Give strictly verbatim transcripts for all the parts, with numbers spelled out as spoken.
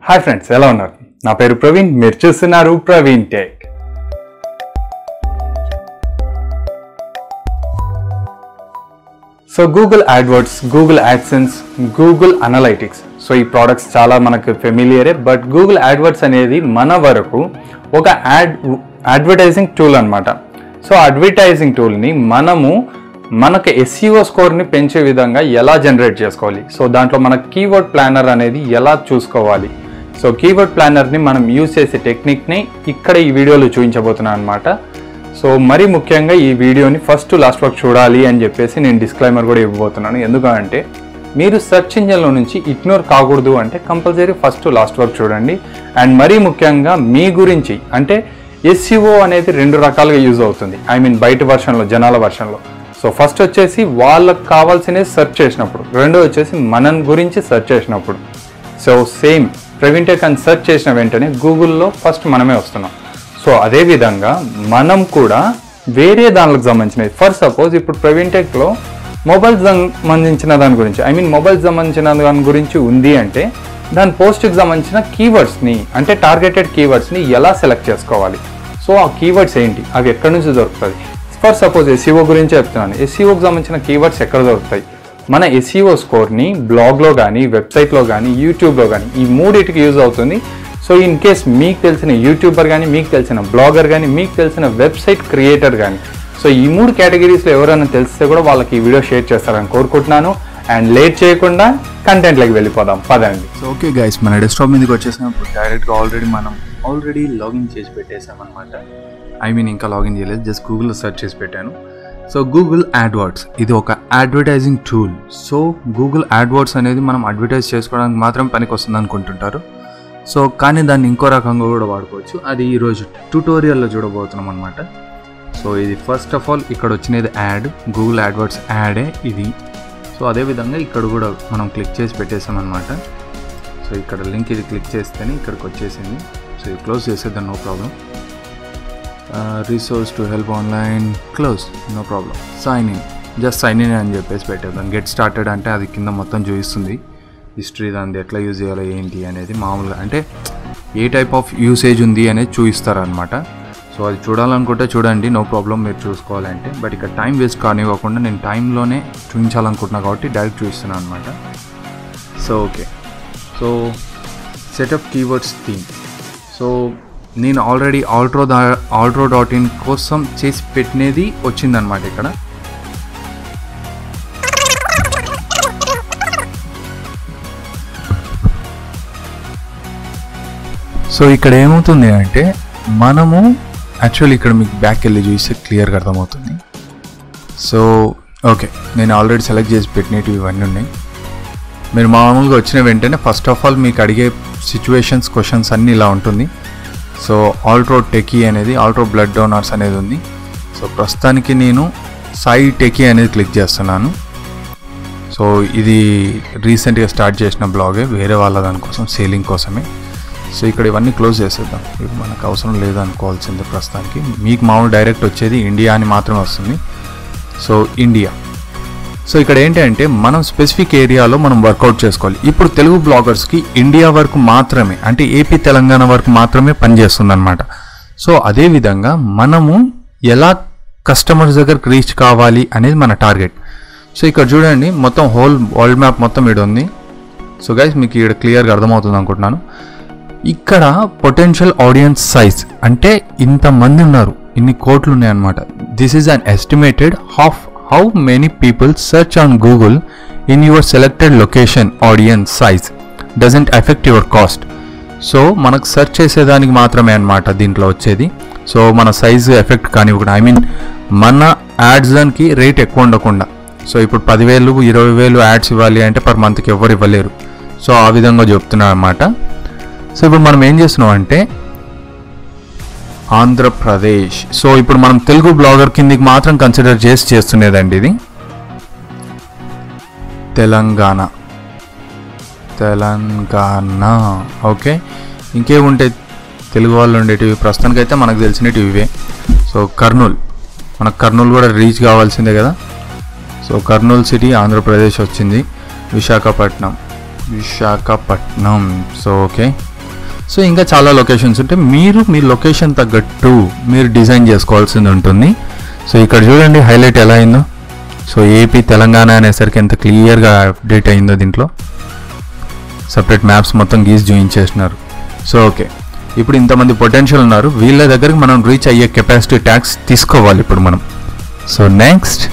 Hi friends, ఎలా ఉన్నారు? నా పేరు ప్రవీణ్, మీరు చూస్తున్నారు Praveen tech. So Google AdWords, Google AdSense, Google Analytics, so ఈ ప్రోడక్ట్స్ చాలా మనకు ఫెమిలియరే. బట్ గూగుల్ యాడ్వర్డ్స్ అనేది మన వరకు ఒక యాడ్ అడ్వర్టైజింగ్ టూల్ అనమాట. సో అడ్వర్టైజింగ్ టూల్ని మనము మనకు ఎస్ఈఓ స్కోర్ని పెంచే విధంగా ఎలా జనరేట్ చేసుకోవాలి, సో దాంట్లో మన కీవర్డ్ ప్లానర్ అనేది ఎలా చూసుకోవాలి, సో కీవర్డ్ ప్లానర్ని మనం యూజ్ చేసే టెక్నిక్ని ఇక్కడ ఈ వీడియోలో చూపించబోతున్నాను అనమాట. సో మరీ ముఖ్యంగా ఈ వీడియోని ఫస్ట్ లాస్ట్ వరకు చూడాలి అని చెప్పేసి నేను డిస్క్లైమర్ కూడా ఇవ్వబోతున్నాను. ఎందుకంటే మీరు సెర్చ్ ఇంజిన్లో నుంచి ఇగ్నోర్ కాకూడదు అంటే కంపల్సరీ ఫస్ట్ లాస్ట్ వరకు చూడండి. అండ్ మరీ ముఖ్యంగా మీ గురించి అంటే ఎస్ఈఓ అనేది రెండు రకాలుగా యూజ్ అవుతుంది. ఐ మీన్ బయట వర్షన్లో, జనాల వర్షన్లో. సో ఫస్ట్ వచ్చేసి వాళ్ళకి కావాల్సినవి సెర్చ్ చేసినప్పుడు, రెండో వచ్చేసి మన గురించి సెర్చ్ చేసినప్పుడు. సో సేమ్ ప్రవీణ్ టెక్ అని సెర్చ్ చేసిన వెంటనే గూగుల్లో ఫస్ట్ మనమే వస్తున్నాం. సో అదేవిధంగా మనం కూడా వేరే దానికి సంబంధించినవి, ఫర్ సపోజ్ ఇప్పుడు ప్రవీణ్ టెక్లో మొబైల్ సంబంధించిన దాని గురించి, ఐ మీన్ మొబైల్ సంబంధించిన దాని గురించి ఉంది అంటే దాని పోస్ట్కి సంబంధించిన కీవర్డ్స్ని అంటే టార్గెటెడ్ కీవర్డ్స్ని ఎలా సెలెక్ట్ చేసుకోవాలి, సో ఆ కీవర్డ్స్ ఏంటి, అవి ఎక్కడి నుంచి దొరుకుతుంది. ఫర్ సపోజ్ ఎస్ఈఓ గురించి చెప్తున్నాను. ఎస్ఈఓకి సంబంధించిన కీవర్డ్స్ ఎక్కడ దొరుకుతాయి? మన ఎస్ఈఓ స్కోర్ని బ్లాగ్లో కానీ, వెబ్సైట్లో కానీ, యూట్యూబ్లో కానీ ఈ మూడింటికి యూజ్ అవుతుంది. సో ఇన్ కేస్ మీకు తెలిసిన యూట్యూబర్ కానీ, మీకు తెలిసిన బ్లాగర్ కానీ, మీకు తెలిసిన వెబ్సైట్ క్రియేటర్ కానీ, సో ఈ మూడు కేటగిరీస్లో ఎవరైనా తెలిస్తే కూడా వాళ్ళకి ఈ వీడియో షేర్ చేస్తారని కోరుకుంటున్నాను. అండ్ లేట్ చేయకుండా కంటెంట్లోకి వెళ్ళిపోదాం, పదండి. సో ఓకే గైస్, మన డెస్క్టాప్ మీదకి వచ్చేసినప్పుడు డైరెక్ట్గా ఆల్రెడీ మనం ఆల్రెడీ లాగిన్ చేసి పెట్టేసామన్నమాట. ఐ మీన్ ఇంకా లాగిన్ చేయలేదు, జస్ట్ గూగుల్లో సెర్చ్ చేసి పెట్టాను. సో గూగుల్ యాడ్వర్డ్స్ ఇది ఒక advertising tool. So Google AdWords అనేది మనం అడ్వర్టైజ్ చేసుకోవడానికి మాత్రం పనికి వస్తుంది అనుకుంటుంటారు. సో కానీ దాన్ని ఇంకో రకంగా కూడా వాడుకోవచ్చు. అది ఈరోజు ట్యూటోరియల్లో చూడబోతున్నాం అనమాట. సో ఇది ఫస్ట్ ఆఫ్ ఆల్ ఇక్కడ వచ్చినది యాడ్, గూగుల్ యాడ్వర్డ్స్ యాడే ఇది. సో అదేవిధంగా ఇక్కడ కూడా మనం క్లిక్ చేసి పెట్టేసామన్నమాట. సో ఇక్కడ లింక్ ఇది క్లిక్ చేస్తేనే ఇక్కడికి వచ్చేసింది. సో ఇది క్లోజ్ చేసేద్దాం, no problem. Resource to help online close, no problem. Sign in, just sign in అని చెప్పేసి పెట్టేద్దాం. గెట్ స్టార్టెడ్ అంటే అది కింద మొత్తం చూపిస్తుంది హిస్టరీ, దాన్ని ఎట్లా యూజ్ చేయాలో ఏంటి అనేది. మామూలుగా అంటే ఏ టైప్ ఆఫ్ యూసేజ్ ఉంది అనేది చూపిస్తారనమాట. సో అది చూడాలనుకుంటే చూడండి, నో ప్రాబ్లం, మీరు చూసుకోవాలంటే. బట్ ఇక్కడ టైం వేస్ట్ కానివ్వకుండా నేను టైంలోనే చూపించాలనుకుంటున్నాను కాబట్టి డైరెక్ట్ చూపిస్తున్నాను అనమాట. So okay, so setup keywords theme. So నేను ఆల్రెడీ ఆల్ట్రో దా ఆల్ట్రో డాట్ ఇన్ కోసం చేసి పెట్టినది వచ్చిందనమాట ఇక్కడ. సో ఇక్కడ ఏమవుతుంది అంటే మనము యాక్చువల్లీ ఇక్కడ మీకు బ్యాక్ వెళ్ళి చూస్తే క్లియర్గా అర్థమవుతుంది. సో ఓకే, నేను ఆల్రెడీ సెలెక్ట్ చేసి పెట్టినవి ఇవన్నీ ఉన్నాయి. మీరు మామూలుగా వచ్చిన వెంటనే ఫస్ట్ ఆఫ్ ఆల్ మీకు అడిగే సిచ్యువేషన్స్, క్వశ్చన్స్ అన్నీ ఇలా ఉంటుంది. సో ఆల్ట్రో టెకీ అనేది, ఆల్ట్రో బ్లడ్ డోనర్స్ అనేది ఉంది. సో ప్రస్తుతానికి నేను సాయి టెకీ అనేది క్లిక్ చేస్తున్నాను. సో ఇది రీసెంట్గా స్టార్ట్ చేసిన బ్లాగే, వేరే వాళ్ళ దానికోసం సేలింగ్ కోసమే. సో ఇక్కడ ఇవన్నీ క్లోజ్ చేసేద్దాం, ఇవి మనకు అవసరం లేదనుకోవాల్సిందే ప్రస్తుతానికి. మీకు మామూలు డైరెక్ట్ వచ్చేది ఇండియా అని మాత్రమే వస్తుంది. So India. సో ఇక్కడ ఏంటంటే మనం స్పెసిఫిక్ ఏరియాలో మనం వర్కౌట్ చేసుకోవాలి. ఇప్పుడు తెలుగు బ్లాగర్స్కి ఇండియా వరకు మాత్రమే, అంటే ఏపీ తెలంగాణ వరకు మాత్రమే పనిచేస్తుంది అనమాట. సో అదేవిధంగా మనము ఎలా కస్టమర్స్ దగ్గరకు రీచ్ కావాలి అనేది మన టార్గెట్. సో ఇక్కడ చూడండి, మొత్తం హోల్ వరల్డ్ మ్యాప్ మొత్తం ఇక్కడ ఉంది. సో గైస్ మీకు ఇక్కడ క్లియర్గా అర్థమవుతుంది అనుకుంటున్నాను. ఇక్కడ పొటెన్షియల్ ఆడియన్స్ సైజ్ అంటే ఇంతమంది ఉన్నారు, ఇన్ని కోట్లు ఉన్నాయన్నమాట. This is an estimated of how many people search on Google in your selected location. Audience size doesn't affect your cost. So మనకు సెర్చ్ చేసేదానికి మాత్రమే అనమాట దీంట్లో వచ్చేది. సో మన సైజు ఎఫెక్ట్ కానివ్వకుండా, ఐ మీన్ మన యాడ్స్ దానికి రేట్ ఎక్కువ ఉండకుండా. సో ఇప్పుడు పదివేలు ఇరవై వేలు యాడ్స్ ఇవ్వాలి అంటే పర్ మంత్కి ఎవరు ఇవ్వలేరు. సో ఆ విధంగా చెప్తున్నాను అనమాట. సో ఇప్పుడు మనం ఏం చేస్తున్నాం అంటే ఆంధ్రప్రదేశ్. సో ఇప్పుడు మనం తెలుగు బ్లాగర్ కిందికి మాత్రం కన్సిడర్ చేసి చేస్తున్నదండి ఇది. తెలంగాణ, తెలంగాణ ఓకే. ఇంకేముంటాయి తెలుగు వాళ్ళు ఉండేటివి, ప్రస్తుతానికైతే మనకు తెలిసినవి ఇవే. సో కర్నూలు, మనకు కర్నూలు కూడా రీచ్ కావాల్సిందే కదా. సో కర్నూలు సిటీ ఆంధ్రప్రదేశ్ వచ్చింది. Visakhapatnam, Visakhapatnam. So okay, so ఇంకా చాలా లొకేషన్స్ ఉంటాయి, మీరు మీ లొకేషన్ తగ్గట్టు మీరు డిజైన్ చేసుకోవాల్సింది ఉంటుంది. సో ఇక్కడ చూడండి హైలైట్ ఎలా అయిందో. సో ఏపీ తెలంగాణ అనేసరికి ఎంత క్లియర్గా అప్డేట్ అయిందో, దీంట్లో సపరేట్ మ్యాప్స్ మొత్తం గీసి చూపించేసినారు. సో ఓకే, ఇప్పుడు ఇంతమంది పొటెన్షియల్ ఉన్నారు, వీళ్ళ దగ్గరికి మనం రీచ్ అయ్యే కెపాసిటీ ట్యాక్స్ తీసుకోవాలి ఇప్పుడు మనం. సో నెక్స్ట్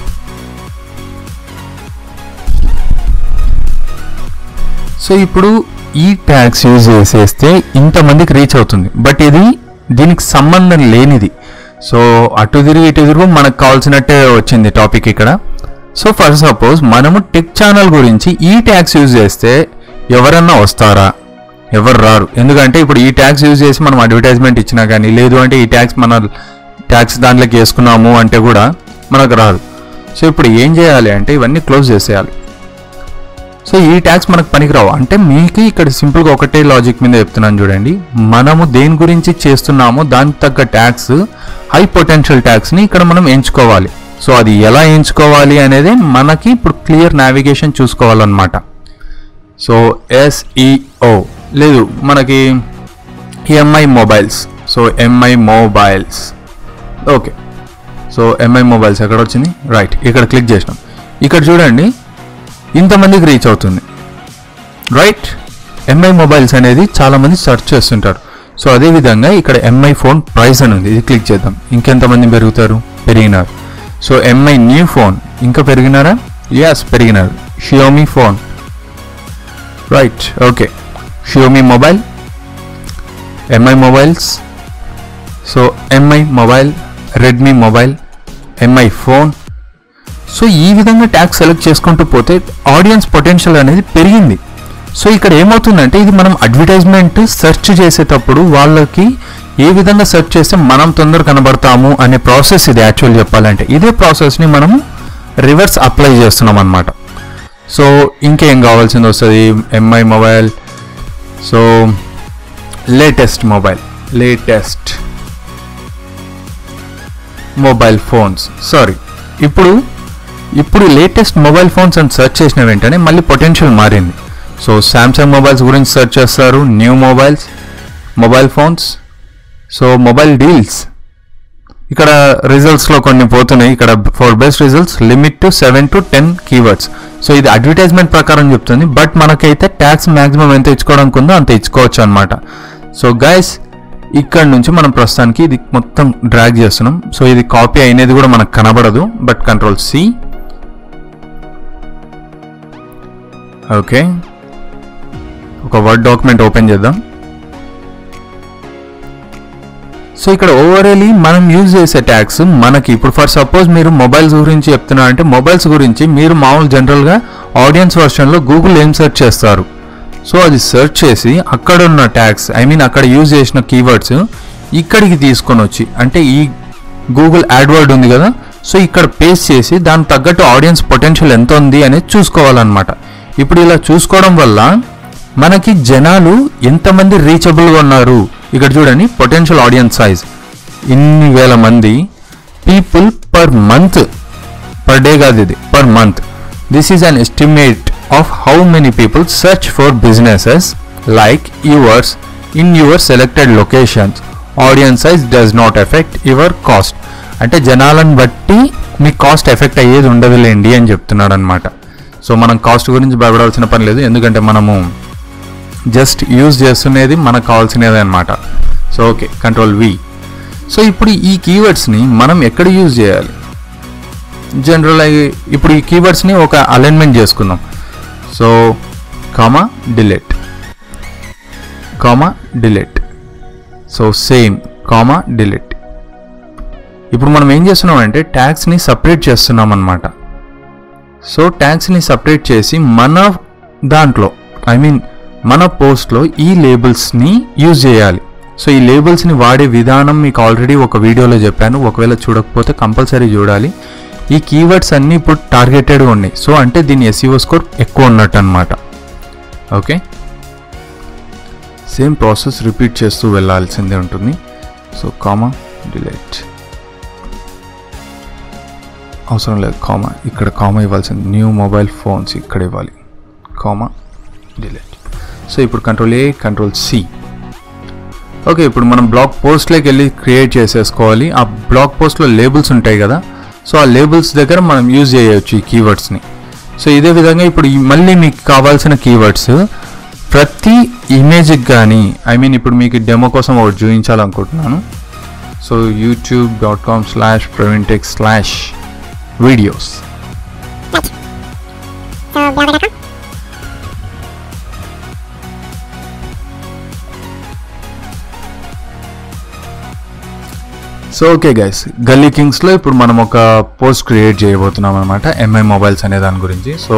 సో ఇప్పుడు ఈ ట్యాక్స్ యూజ్ చేసేస్తే ఇంతమందికి రీచ్ అవుతుంది, బట్ ఇది దీనికి సంబంధం లేనిది. సో అటు తిరిగి ఇటు తిరుగు మనకు కావాల్సినట్టే వచ్చింది టాపిక్ ఇక్కడ. సో ఫర్ సపోజ్ మనము టెక్ ఛానల్ గురించి ఈ ట్యాక్స్ యూజ్ చేస్తే ఎవరన్నా వస్తారా? ఎవరు రారు. ఎందుకంటే ఇప్పుడు ఈ ట్యాక్స్ యూజ్ చేసి మనం అడ్వర్టైజ్మెంట్ ఇచ్చినా కానీ, లేదు అంటే ఈ ట్యాక్స్ మన ట్యాక్స్ దాంట్లోకి వేసుకున్నాము అంటే కూడా మనకు రాదు. సో ఇప్పుడు ఏం చేయాలి అంటే ఇవన్నీ క్లోజ్ చేసేయాలి. సో ఈ ట్యాక్స్ మనకు పనికిరావు. అంటే మీకు ఇక్కడ సింపుల్గా ఒకటే లాజిక్ మీద చెప్తున్నాను చూడండి, మనము దేని గురించి చేస్తున్నామో దానికి తగ్గ ట్యాక్స్, హై పొటెన్షియల్ ట్యాక్స్ని ఇక్కడ మనం ఎంచుకోవాలి. సో అది ఎలా ఎంచుకోవాలి అనేది మనకి ఇప్పుడు క్లియర్ నావిగేషన్ చూసుకోవాలన్నమాట. సో ఎస్ఈఓ లేదు మనకి MI mobiles. So MI mobiles okay. So MI mobiles ఎక్కడ వచ్చింది? రైట్, ఇక్కడ క్లిక్ చేసినాం. ఇక్కడ చూడండి ఇంతమందికి రీచ్ అవుతుంది. రైట్, ఎంఐ మొబైల్స్ అనేది చాలామంది సెర్చ్ చేస్తుంటారు. సో అదేవిధంగా ఇక్కడ ఎంఐ ఫోన్ ప్రైస్ అని ఉంది, ఇది క్లిక్ చేద్దాం. ఇంకెంతమంది పెరుగుతారు? పెరిగినారు. సో ఎంఐ న్యూ ఫోన్ ఇంకా పెరిగినారా? ఎస్ పెరిగినారు. Xiaomi phone. Right okay, Xiaomi mobile, MI mobiles. So MI mobile, Redmi mobile, MI phone. So ఈ విధంగా ట్యాగ్ సెలెక్ట్ చేసుకుంటూ పోతే ఆడియన్స్ పొటెన్షియల్ అనేది పెరిగింది. సో ఇక్కడ ఏమవుతుందంటే ఇది మనం అడ్వర్టైజ్మెంట్ సెర్చ్ చేసేటప్పుడు వాళ్ళకి ఏ విధంగా సెర్చ్ చేస్తే మనం తొందర కనబడతాము అనే ప్రాసెస్ ఇది. యాక్చువల్ చెప్పాలంటే ఇదే ప్రాసెస్ని మనం రివర్స్ అప్లై చేస్తున్నాం అన్నమాట. సో ఇంకేం కావాల్సింది వస్తుంది? MI mobile. So latest mobile, latest mobile phones. Sorry, ఇప్పుడు ఇప్పుడు లేటెస్ట్ మొబైల్ ఫోన్స్ అని సెర్చ్ చేసిన వెంటనే మళ్ళీ పొటెన్షియల్ మారింది. సో శాంసంగ్ మొబైల్స్ గురించి సెర్చ్ చేస్తారు, new mobiles, mobile phones. So mobile deals ఇక్కడ రిజల్ట్స్లో కొన్ని పోతున్నాయి. ఇక్కడ for best results limit to seven to ten keywords. So ఇది అడ్వర్టైజ్మెంట్ ప్రకారం చెప్తుంది, బట్ మనకైతే ట్యాక్స్ మ్యాక్సిమం ఎంత ఇచ్చుకోవడానికి ఉందో అంత ఇచ్చుకోవచ్చు అనమాట. సో గైస్ ఇక్కడ నుంచి మనం ప్రస్తుతానికి ఇది మొత్తం డ్రాగ్ చేస్తున్నాం. సో ఇది కాపీ అయినది కూడా మనకు కనబడదు, బట్ కంట్రోల్ సి. ఓకే, ఒక వర్డ్ డాక్యుమెంట్ ఓపెన్ చేద్దాం. సో ఇక్కడ ఓవరాలీ మనం యూజ్ చేసే ట్యాగ్స్ మనకి ఇప్పుడు ఫర్ సపోజ్ మీరు మొబైల్స్ గురించి చెప్తున్నా అంటే మొబైల్స్ గురించి మీరు మామూలు జనరల్గా ఆడియన్స్ వర్షన్లో గూగుల్ ఏం సెర్చ్ చేస్తారు? సో అది సెర్చ్ చేసి అక్కడ ఉన్న ట్యాగ్స్, ఐ మీన్ అక్కడ యూజ్ చేసిన కీవర్డ్స్ ఇక్కడికి తీసుకొని వచ్చి, అంటే ఈ గూగుల్ యాడ్వర్డ్ ఉంది కదా, సో ఇక్కడ పేస్ట్ చేసి దానికి తగ్గట్టు ఆడియన్స్ పొటెన్షియల్ ఎంత ఉంది అనేది చూసుకోవాలన్నమాట. ఇప్పుడు ఇలా చూసుకోవడం వల్ల మనకి జనాలు ఎంతమంది రీచబుల్గా ఉన్నారు ఇక్కడ చూడండి. పొటెన్షియల్ ఆడియన్స్ సైజ్ ఇన్ని వేల మంది people per month, per day కాదు ఇది, per month. This is an estimate of how many people search for businesses like yours in your selected locations. Audience size does not affect your cost. అంటే జనాలను బట్టి మీ cost effect అయ్యేది ఉండదులేండి అని చెప్తున్నాడు అనమాట. So మనం కాస్ట్ గురించి భయపడాల్సిన పని లేదు, ఎందుకంటే మనము జస్ట్ యూజ్ చేస్తున్నది మనకు కావాల్సినది అనమాట. So okay, control V. So ఇప్పుడు ఈ కీవర్డ్స్ని మనం ఎక్కడ యూజ్ చేయాలి? జనరల్ ఇప్పుడు ఈ కీవర్డ్స్ని ఒక అలైన్మెంట్ చేసుకుందాం. So comma delete, comma delete. So same comma delete. ఇప్పుడు మనం ఏం చేస్తున్నాం అంటే ట్యాగ్స్ని సపరేట్ చేస్తున్నాం అన్నమాట. సో ట్యాగ్స్ని సపరేట్ చేసి మన దాంట్లో, ఐ మీన్ మన పోస్ట్లో ఈ లేబుల్స్ని యూజ్ చేయాలి. సో ఈ లేబుల్స్ని వాడే విధానం మీకు ఆల్రెడీ ఒక వీడియోలో చెప్పాను, ఒకవేళ చూడకపోతే కంపల్సరీ చూడాలి. ఈ కీవర్డ్స్ అన్నీ ఇప్పుడు టార్గెటెడ్గా ఉన్నాయి. సో అంటే దీని ఎస్ఈఓ స్కోర్ ఎక్కువ ఉన్నట్టు అనమాట. ఓకే, సేమ్ ప్రాసెస్ రిపీట్ చేస్తూ వెళ్ళాల్సిందే ఉంటుంది. సో కామా డిలీట్ అవసరం లేదు, కామా ఇక్కడ కామా ఇవ్వాల్సింది. న్యూ మొబైల్ ఫోన్స్ ఇక్కడ ఇవ్వాలి, కామా డిలీట్. సో ఇప్పుడు control A, control C. Okay, ఇప్పుడు మనం బ్లాగ్ పోస్ట్లోకి వెళ్ళి క్రియేట్ చేసేసుకోవాలి. ఆ బ్లాగ్ పోస్ట్లో లేబుల్స్ ఉంటాయి కదా, సో ఆ లేబుల్స్ దగ్గర మనం యూజ్ చేయవచ్చు ఈ కీవర్డ్స్ని. సో ఇదే విధంగా ఇప్పుడు మళ్ళీ మీకు కావాల్సిన కీవర్డ్స్ ప్రతి ఇమేజ్కి కానీ, ఐ మీన్ ఇప్పుడు మీకు డెమో కోసం ఒకటి చూపించాలనుకుంటున్నాను. So YouTube dot com slash Praveen tech slash videos. So okay guys, గల్లీ కింగ్స్లో ఇప్పుడు మనం ఒక పోస్ట్ క్రియేట్ చేయబోతున్నాం అనమాట ఎంఐ మొబైల్స్ అనే దాని గురించి. So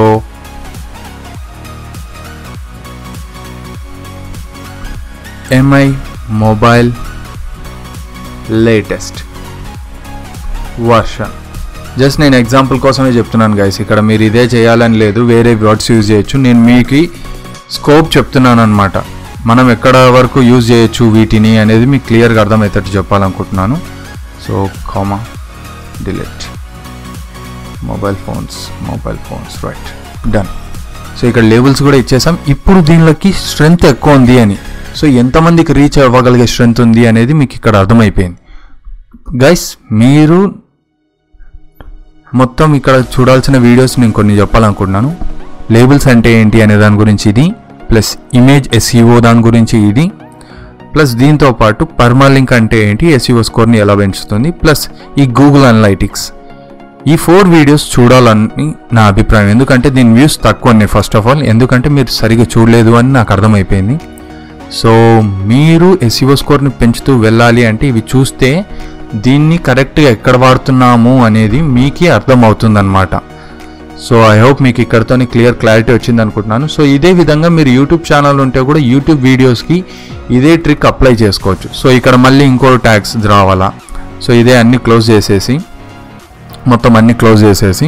MI mobile latest version. Just నేను ఎగ్జాంపుల్ కోసమే చెప్తున్నాను గైస్, ఇక్కడ మీరు ఇదే చేయాలని లేదు, వేరే వర్డ్స్ యూజ్ చేయొచ్చు. నేను మీకు స్కోప్ చెప్తున్నాను అనమాట, మనం ఎక్కడ వరకు యూజ్ చేయొచ్చు వీటిని అనేది మీకు క్లియర్గా అర్థమవుతాడు చెప్పాలనుకుంటున్నాను. So comma delete mobile phones mobile phones right done. So ఇక్కడ లేబుల్స్ కూడా ఇచ్చేసాం. ఇప్పుడు దీనిలోకి స్ట్రెంగ్త్ ఎక్కువ ఉంది అని, సో ఎంతమందికి రీచ్ అవ్వగలిగే స్ట్రెంగ్త్ ఉంది అనేది మీకు ఇక్కడ అర్థమైపోయింది గైస్. మీరు మొత్తం ఇక్కడ చూడాల్సిన వీడియోస్ నేను కొన్ని చెప్పాలనుకుంటున్నాను. లేబుల్స్ అంటే ఏంటి అనే దాని గురించి ఇది, ప్లస్ ఇమేజ్ ఎస్ఈఓ దాని గురించి ఇది, ప్లస్ దీంతో పాటు పర్మాలింక్ అంటే ఏంటి, ఎస్ఈఓ స్కోర్ని ఎలా పెంచుతుంది, ప్లస్ ఈ గూగుల్ అనలైటిక్స్. ఈ ఫోర్ వీడియోస్ చూడాలని నా అభిప్రాయం. ఎందుకంటే దీని వ్యూస్ తక్కువ ఉన్నాయి ఫస్ట్ ఆఫ్ ఆల్, ఎందుకంటే మీరు సరిగ్గా చూడలేదు అని నాకు అర్థమైపోయింది. సో మీరు ఎస్ఈఓ స్కోర్ని పెంచుతూ వెళ్ళాలి అంటే ఇవి చూస్తే దీన్ని కరెక్ట్గా ఎక్కడ వాడుతున్నాము అనేది మీకే అర్థమవుతుంది అనమాట. సో ఐ హోప్ మీకు ఇక్కడతోనే క్లియర్ క్లారిటీ వచ్చింది అనుకుంటున్నాను. సో ఇదే విధంగా మీరు యూట్యూబ్ ఛానల్ ఉంటే కూడా యూట్యూబ్ వీడియోస్కి ఇదే ట్రిక్ అప్లై చేసుకోవచ్చు. సో ఇక్కడ మళ్ళీ ఇంకో ట్యాగ్స్ రావాలా. సో ఇదే అన్ని క్లోజ్ చేసేసి మొత్తం అన్ని క్లోజ్ చేసేసి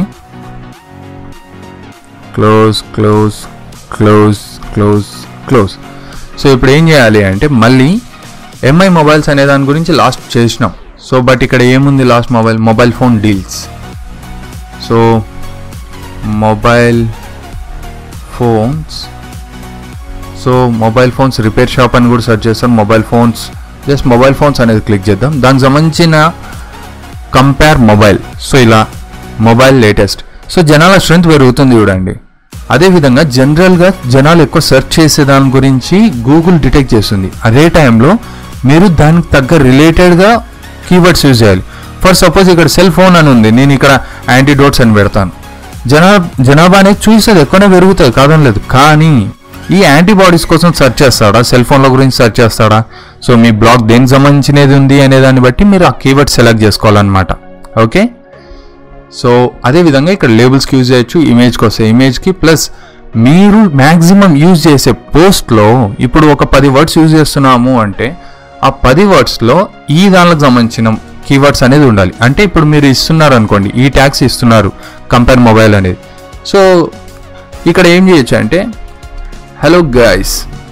close close close close close. So ఇప్పుడు ఏం చేయాలి అంటే మళ్ళీ ఎంఐ మొబైల్స్ అనే దాని గురించి లాస్ట్ చేసినాం. సో బట్ ఇక్కడ ఏముంది last mobile mobile phone deals. So mobile phones so mobile phones repair shop అని కూడా సెర్చ్ చేస్తాం. Mobile phones just mobile phones అనేది క్లిక్ చేద్దాం. దానికి సంబంధించిన కంపేర్ మొబైల్. సో ఇలా మొబైల్ లేటెస్ట్. సో జనాల స్ట్రెంత్ పెరుగుతుంది చూడండి. అదేవిధంగా జనరల్గా జనాలు ఎక్కువ సెర్చ్ చేసే దాని గురించి గూగుల్ డిటెక్ట్ చేస్తుంది. అదే టైంలో మీరు దానికి తగ్గ రిలేటెడ్గా కీవర్డ్స్ యూజ్ చేయాలి. ఫర్ సపోజ్ ఇక్కడ సెల్ ఫోన్ అని ఉంది, నేను ఇక్కడ యాంటీడోట్స్ అని పెడతాను. జనా జనాభా అనేది చూసేది ఎక్కువనే పెరుగుతుంది కాదని లేదు, కానీ ఈ యాంటీబాడీస్ కోసం సెర్చ్ చేస్తాడా, సెల్ ఫోన్ల గురించి సెర్చ్ చేస్తాడా? సో మీ బ్లాగ్ దేనికి సంబంధించినది ఉంది అనే దాన్ని బట్టి మీరు ఆ కీవర్డ్ సెలెక్ట్ చేసుకోవాలన్నమాట. ఓకే, సో అదేవిధంగా ఇక్కడ లేబుల్స్కి యూజ్ చేయొచ్చు, ఇమేజ్కి వస్తాయి ఇమేజ్కి, ప్లస్ మీరు మ్యాక్సిమం యూజ్ చేసే పోస్ట్లో ఇప్పుడు ఒక పది వర్డ్స్ యూజ్ చేస్తున్నాము అంటే ఆ పది వర్డ్స్లో ఈ దానికి సంబంధించిన కీవర్డ్స్ అనేది ఉండాలి. అంటే ఇప్పుడు మీరు ఇస్తున్నారు అనుకోండి, ఈ ట్యాగ్స్ ఇస్తున్నారు కంపేర్ మొబైల్ అనేది. సో ఇక్కడ ఏం చేయొచ్చు అంటే hello guys,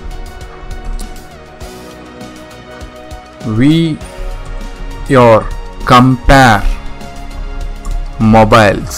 we your compare mobiles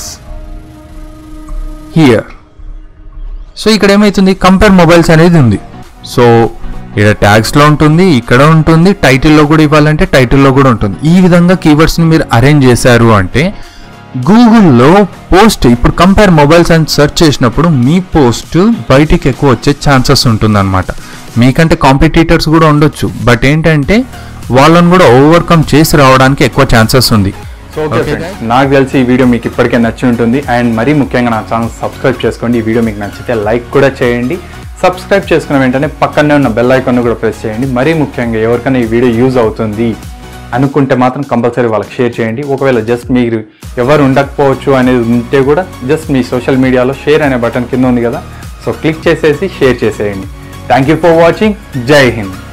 here. So ఇక్కడ ఏమవుతుంది, కంపేర్ మొబైల్స్ అనేది ఉంది. సో ఇక్కడ ట్యాగ్స్లో ఉంటుంది, ఇక్కడ ఉంటుంది, టైటిల్లో కూడా ఇవ్వాలంటే టైటిల్లో కూడా ఉంటుంది. ఈ విధంగా కీవర్డ్స్ని మీరు అరేంజ్ చేశారు అంటే గూగుల్లో పోస్ట్ ఇప్పుడు కంపేర్ మొబైల్స్ అని సెర్చ్ చేసినప్పుడు మీ పోస్ట్ బయటికి ఎక్కువ వచ్చే ఛాన్సెస్ ఉంటుందన్నమాట. మీకంటే కాంపిటీటర్స్ కూడా ఉండొచ్చు, బట్ ఏంటంటే వాళ్ళని కూడా ఓవర్కమ్ చేసి రావడానికి ఎక్కువ ఛాన్సెస్ ఉంది. సో ఓకే ఫ్రెండ్స్, నాకు తెలిసి ఈ వీడియో మీకు ఇప్పటికే నచ్చి ఉంటుంది. అండ్ మరీ ముఖ్యంగా నా ఛానల్ సబ్స్క్రైబ్ చేసుకోండి. ఈ వీడియో మీకు నచ్చితే లైక్ కూడా చేయండి. సబ్స్క్రైబ్ చేసుకున్న వెంటనే పక్కనే ఉన్న బెల్ ఐకాన్ కూడా ప్రెస్ చేయండి. మరీ ముఖ్యంగా ఎవరికైనా ఈ వీడియో యూజ్ అవుతుంది అనుకుంటే మాత్రం కంపల్సరీ వాళ్ళకి షేర్ చేయండి. ఒకవేళ జస్ట్ మీరు ఎవరు ఉండకపోవచ్చు అనేది ఉంటే కూడా జస్ట్ మీ సోషల్ మీడియాలో షేర్ అనే బటన్ కింద ఉంది కదా, సో క్లిక్ చేసేసి షేర్ చేసేయండి. Thank you for watching. జై హింద్.